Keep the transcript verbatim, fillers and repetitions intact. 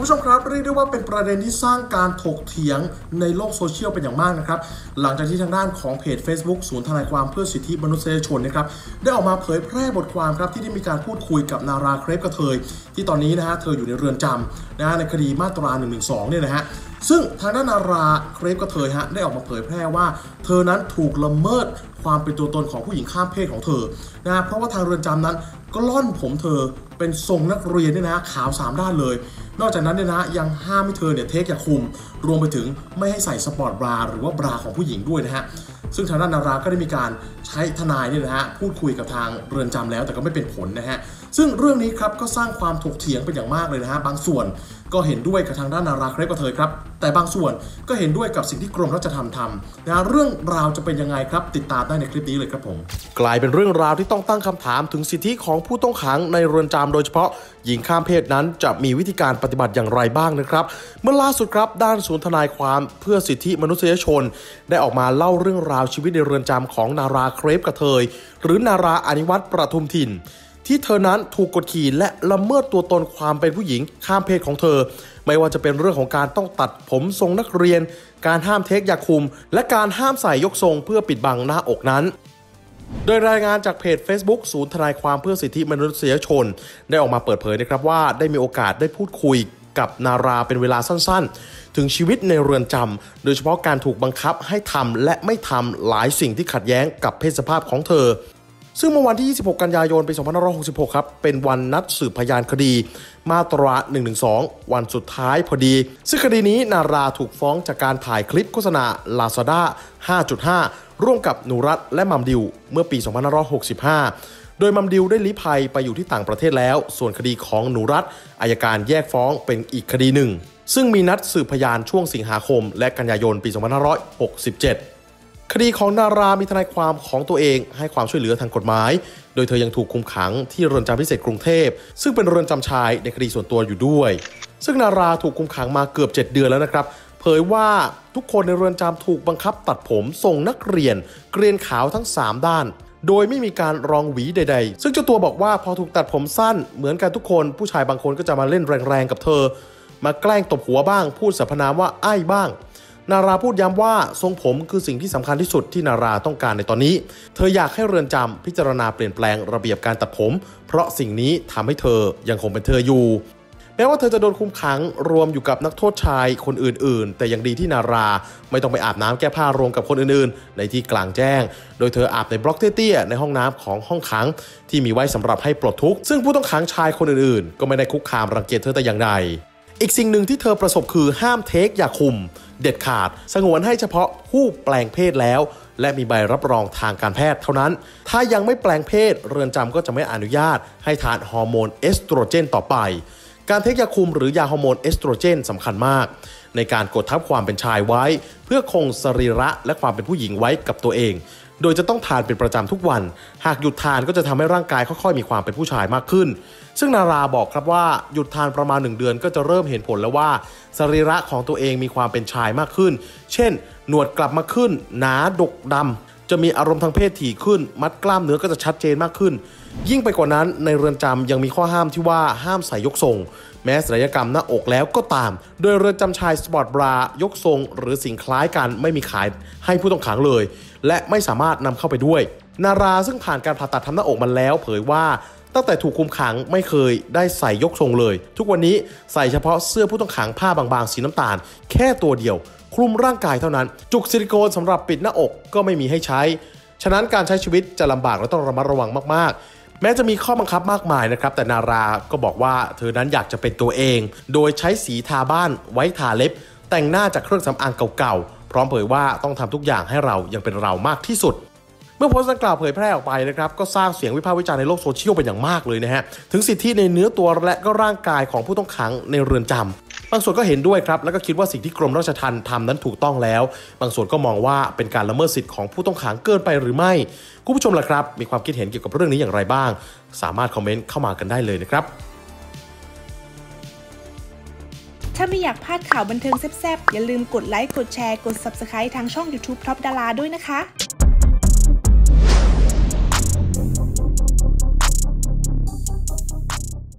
ผู้ชมครับเรียกได้ว่าเป็นประเด็นที่สร้างการถกเถียงในโลกโซเชียลเป็นอย่างมากนะครับหลังจากที่ทางด้านของเพจ Facebook ศูนย์ทนายความเพื่อสิทธิมนุษยชนนะครับได้ออกมาเผยแพร่บทความครับที่ได้มีการพูดคุยกับนาราเครปกระเทยที่ตอนนี้นะฮะเธออยู่ในเรือนจำนะฮะในคดีมาตราหนึ่งหนึ่งสองเนี่ยนะฮะซึ่งทางด้านนาราเครปกระเทยฮะได้ออกมาเผยแพร่ว่าเธอนั้นถูกละเมิดความเป็นตัวตนของผู้หญิงข้ามเพศของเธอนะฮะเพราะว่าทางเรือนจำนั้นก็ล่อนผมเธอเป็นทรงนักเรียนเนี่ยนะขาวสามด้านเลยนอกจากนั้นเนี่ยนะยังห้ามให้เธอเนี่ยเทคยาคุมรวมไปถึงไม่ให้ใส่สปอร์ตบราหรือว่าบราของผู้หญิงด้วยนะฮะซึ่งทางด้านนาราก็ได้มีการใช้ทนายเนี่ยนะฮะพูดคุยกับทางเรือนจำแล้วแต่ก็ไม่เป็นผลนะฮะซึ่งเรื่องนี้ครับก็สร้างความถกเถียงเป็นอย่างมากเลยนะฮะบางส่วนก็เห็นด้วยกับทางด้านนาราเครปกระเทยครับแต่บางส่วนก็เห็นด้วยกับสิ่งที่กรมราชทัณฑ์ทำนะเรื่องราวจะเป็นยังไงครับติดตามได้ในคลิปนี้เลยครับผมกลายเป็นเรื่องราวที่ต้องตั้งคำถามถึงสิทธิของผู้ต้องขังในเรือนจำโดยเฉพาะหญิงข้ามเพศนั้นจะมีวิธีการปฏิบัติอย่างไรบ้างนะครับเมื่อล่าสุดครับด้านศูนย์ทนายความเพื่อสิทธิมนุษยชนได้ออกมาเล่าเรื่องราวชีวิตในเรือนจำของนาราเครปกระเทยหรือนาราอนิวัฒน์ประทุมถิ่นที่เธอนั้นถูกกดขี่และละเมิดตัวตนความเป็นผู้หญิงข้ามเพศของเธอไม่ว่าจะเป็นเรื่องของการต้องตัดผมทรงนักเรียนการห้ามเทคยาคุมและการห้ามใส่ยกทรงเพื่อปิดบังหน้าอกนั้นโดยรายงานจากเพจ Facebook ศูนย์ทนายความเพื่อสิทธิมนุษยชนได้ออกมาเปิดเผยนะครับว่าได้มีโอกาสได้พูดคุยกับนาราเป็นเวลาสั้นๆถึงชีวิตในเรือนจำโดยเฉพาะการถูกบังคับให้ทำและไม่ทำหลายสิ่งที่ขัดแย้งกับเพศสภาพของเธอซึ่งเมื่อวันที่ยี่สิบหกกันยายนปีสองพันห้าร้อยหกสิบหกครับเป็นวันนัดสืบพยานคดีมาตราหนึ่งหนึ่งสองวันสุดท้ายพอดีซึ่งคดีนี้นาราถูกฟ้องจากการถ่ายคลิปโฆษณา Lazada ห้าจุดห้า ร่วมกับหนูรัตและมัมดิวเมื่อปีสองพันห้าร้อยหกสิบห้าโดยมัมดิวได้ลี้ภัยไปอยู่ที่ต่างประเทศแล้วส่วนคดีของหนูรัตอัยการแยกฟ้องเป็นอีกคดีหนึ่งซึ่งมีนัดสืบพยานช่วงสิงหาคมและกันยายนปีสองพันห้าร้อยหกสิบเจ็ดคดีของนารามีทนายความของตัวเองให้ความช่วยเหลือทางกฎหมายโดยเธอยังถูกคุมขังที่เรือนจำพิเศษกรุงเทพซึ่งเป็นเรือนจำชายในคดีส่วนตัวอยู่ด้วยซึ่งนาราถูกคุมขังมาเกือบเจ็ดเดือนแล้วนะครับเผยว่าทุกคนในเรือนจำถูกบังคับตัดผมทรงนักเรียนเกรียนขาวทั้งสามด้านโดยไม่มีการรองหวีใดๆซึ่งเจ้าตัวบอกว่าพอถูกตัดผมสั้นเหมือนกันทุกคนผู้ชายบางคนก็จะมาเล่นแรงๆกับเธอมาแกล้งตบหัวบ้างพูดสรรพนามว่าไอ้บ้างนาราพูดย้ำว่าทรงผมคือสิ่งที่สำคัญที่สุดที่นาราต้องการในตอนนี้เธออยากให้เรือนจำพิจารณาเปลี่ยนแปลงระเบียบการตัดผมเพราะสิ่งนี้ทำให้เธอยังคงเป็นเธออยู่แม้ว่าเธอจะโดนคุมขังรวมอยู่กับนักโทษชายคนอื่นๆแต่ยังดีที่นาราไม่ต้องไปอาบน้ำแก้ผ้ารวมกับคนอื่นๆในที่กลางแจ้งโดยเธออาบในบล็อกเตี้ยๆในห้องน้ำของห้องขังที่มีไว้สำหรับให้ปลดทุกข์ซึ่งผู้ต้องขังชายคนอื่นๆก็ไม่ได้คุกคามรังเกียจเธอแต่อย่างใดอีกสิ่งหนึ่งที่เธอประสบคือห้ามเทคยาคุมเด็ดขาดสงวนให้เฉพาะผู้แปลงเพศแล้วและมีใบรับรองทางการแพทย์เท่านั้นถ้ายังไม่แปลงเพศเรือนจำก็จะไม่อนุญาตให้ทานฮอร์โมนเอสโตรเจนต่อไปการเทคยาคุมหรือยาฮอร์โมนเอสโตรเจนสำคัญมากในการกดทับความเป็นชายไว้เพื่อคงสรีระและความเป็นผู้หญิงไว้กับตัวเองโดยจะต้องทานเป็นประจำทุกวันหากหยุดทานก็จะทำให้ร่างกายค่อยๆมีความเป็นผู้ชายมากขึ้นซึ่งนาราบอกครับว่าหยุดทานประมาณหนึ่งเดือนก็จะเริ่มเห็นผลแล้วว่าสรีระของตัวเองมีความเป็นชายมากขึ้นเช่นหนวดกลับมาขึ้นหนาดกดำจะมีอารมณ์ทางเพศถี่ขึ้นมัดกล้ามเนื้อก็จะชัดเจนมากขึ้นยิ่งไปกว่านั้นในเรือนจำยังมีข้อห้ามที่ว่าห้ามใส่ยกทรงแม้ศัลยกรรมหน้าอกแล้วก็ตามโดยเรือนจำชายสปอร์ตบรายกทรงหรือสิ่งคล้ายกันไม่มีขายให้ผู้ต้องขังเลยและไม่สามารถนำเข้าไปด้วยนาราซึ่งผ่านการผ่าตัดทำหน้าอกมาแล้วเผยว่าตั้งแต่ถูกคุมขังไม่เคยได้ใส่ยกทรงเลยทุกวันนี้ใส่เฉพาะเสื้อผู้ต้องขังผ้าบางๆสีน้ำตาลแค่ตัวเดียวคลุมร่างกายเท่านั้นจุกซิลิโคนสำหรับปิดหน้าอกก็ไม่มีให้ใช้ฉะนั้นการใช้ชีวิตจะลำบากและต้องระมัดระวังมากๆแม้จะมีข้อบังคับมากมายนะครับแต่นาราก็บอกว่าเธอนั้นอยากจะเป็นตัวเองโดยใช้สีทาบ้านไว้ทาเล็บแต่งหน้าจากเครื่องสำอางเก่าๆพร้อมเผยว่าต้องทำทุกอย่างให้เรายังเป็นเรามากที่สุดเมื่อโพสต์ดังกล่าวเผยแพร่ออกไปนะครับก็สร้างเสียงวิพากษ์วิจารณ์ในโลกโซเชียลเป็นอย่างมากเลยนะฮะถึงสิทธิในเนื้อตัวและก็ร่างกายของผู้ต้องขังในเรือนจำบางส่วนก็เห็นด้วยครับแล้วก็คิดว่าสิ่งที่กรมราชทัณฑ์ทำนั้นถูกต้องแล้วบางส่วนก็มองว่าเป็นการละเมิดสิทธิของผู้ต้องขังเกินไปหรือไม่คุณผู้ชมล่ะครับมีความคิดเห็นเกี่ยวกับเรื่องนี้อย่างไรบ้างสามารถคอมเมนต์เข้ามากันได้เลยนะครับถ้าไม่อยากพลาดข่าวบันเทิงแซ่บๆอย่าลืมกดไลค์กดแชร์กด ซับสไครบ์ ทางช่อง ยูทูบ ท็อปดาราด้วยนะคะ